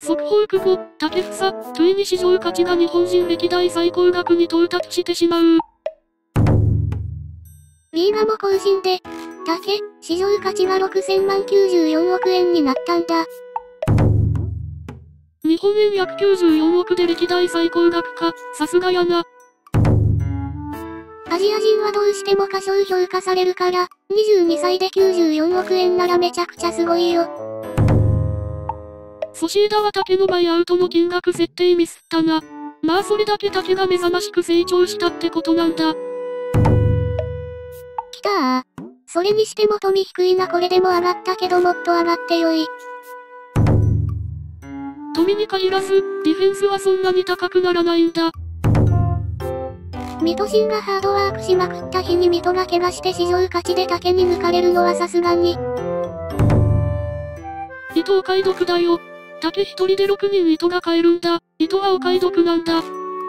速報久保、竹房、ついに市場価値が日本人歴代最高額に到達してしまう。 ミーガも更新で、竹、市場価値が6000万94億円になったんだ。 日本円約94億で歴代最高額か、さすがやな。 アジア人はどうしても過小評価されるから、22歳で94億円ならめちゃくちゃすごいよ。 ソシエダは竹のバイアウトの金額設定ミスったな。まあそれだけ竹が目覚ましく成長したってことなんだ。 きたー。それにしても富低いな。これでも上がったけどもっと上がってよい。 富に限らず、ディフェンスはそんなに高くならないんだ。 水戸新がハードワークしまくった日に水戸が怪我して市場価値で竹に抜かれるのはさすがに。 伊藤解読だよ。竹一人で6人糸が買えるんだ。糸はお買い得なんだ。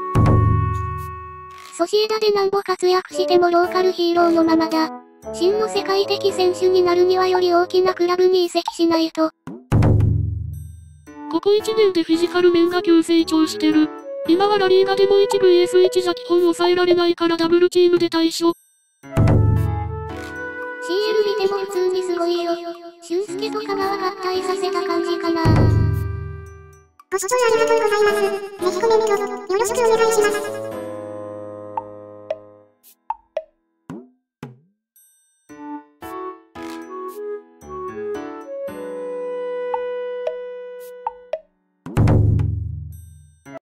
ソシエダでなんぼ活躍してもローカルヒーローのままだ。真の世界的選手になるにはより大きなクラブに移籍しないと。 ここ1年でフィジカル面が急成長してる。今はラリーガでも 1vs1 じゃ基本抑えられないからダブルチームで対処。 CL 見ても普通にすごいよ。俊介と香川合体させた感じかな。 ご視聴ありがとうございます。ぜひコメントよろしくお願いします。